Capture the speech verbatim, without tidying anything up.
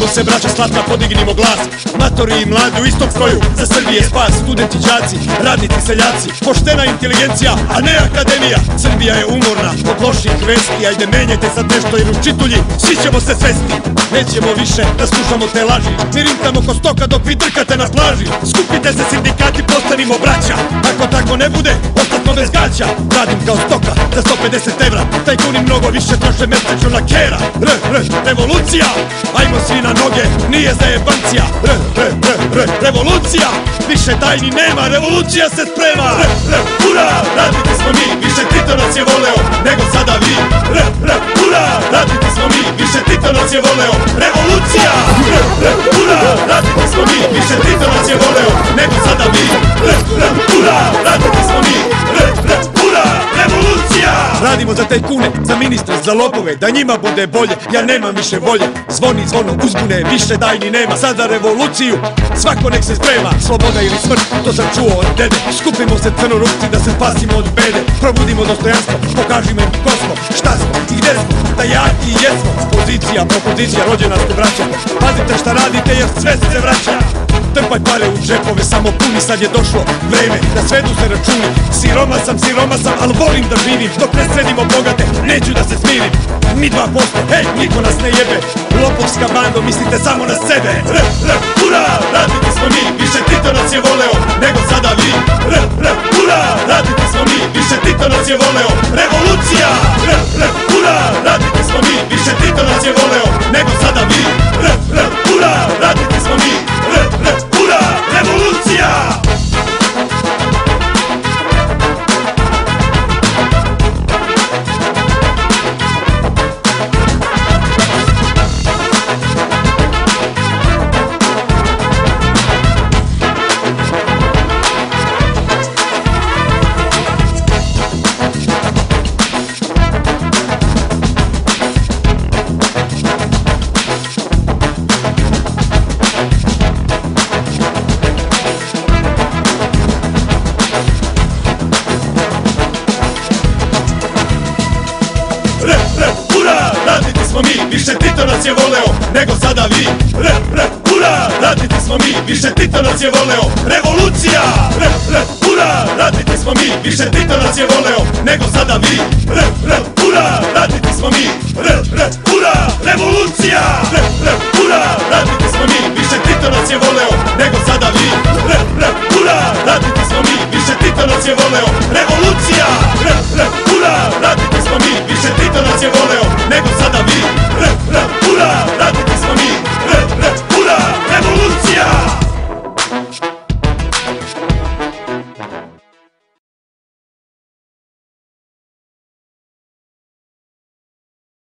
se braća slatka, podignimo glas. Matori i mladi u istom stroju, za Srbije spas. Studenti, đaci, radnici, seljaci, poštena inteligencija, a ne akademija. Srbija je umorna od loših vesti, ajde menjajte sad nešto jer učitulji svi ćemo se svesti. Nećemo više da slušamo te laži, mi rintamo ko stoka dok vi drkate na plaži. Skupite se sindikati, postanimo braća, ako tako ne bude, ostatno bez gaća. Radim kao stoka za sto pedeset evra, tajkuni mnogo više troše mesečno na kera. R, r, revolucija, ajmo svi na noge, nije zajebancija. R, r, r, r, revolucija, više tajni nema, revolucija se sprema. R, r, ura, radnici smo mi, više Tito nas je voleo nego sada vi. R, r, ura, radnici smo mi, više Tito nas je voleo. Revolucija, r, r, ura, radnici smo mi, više Tito nas je voleo nego sada vi. R, r, ura, radnici smo mi, r, r, ura, revolucija. Radimo za tajkune, za ministra, za lopove, da njima bude bolje, ja nemam više volje. Zvoni zvono uzbune, više tajni nema. Sad za revoluciju, svako nek se sprema. Sloboda ili smrt, to sam čuo od dede. Skupimo se crnorukci da se spasimo od bede. Probudimo dostojanstvo, pokažimo im ko smo, šta smo i gde smo, da jaki jesmo. Pozicija, opozicija, rođena ste braća. Pazite šta radite jer sve se vraća. Trpaj pare u džepove, samo puni, sad je došlo vreme da svedu se računi. Siroma sam, siroma sam, ali volim da živim. Dok ne sredimo bogate, neću da se smirim. Mi dva posto, hej, niko nas ne jebe. Lopovska bando, mislite samo na sebe. R, r, ura, radnici smo mi, više Tito nas je voleo nego sada vi. R, r, ura, radnici smo mi, više Tito nas je voleo. Revolucija, r, r, ura, radnici smo mi, više Tito nas je voleo nego sada vi. R, r, ura, radnici smo mi, r, r, ura, revolucija. R, r, ura, radnici smo mi, više Tito nas je voleo nego sada vi. R, r, ura, radnici smo mi, više Tito nas je voleo. Revolucija, r, r, ura, radnici smo mi, više Tito nas je voleo nego sada vi.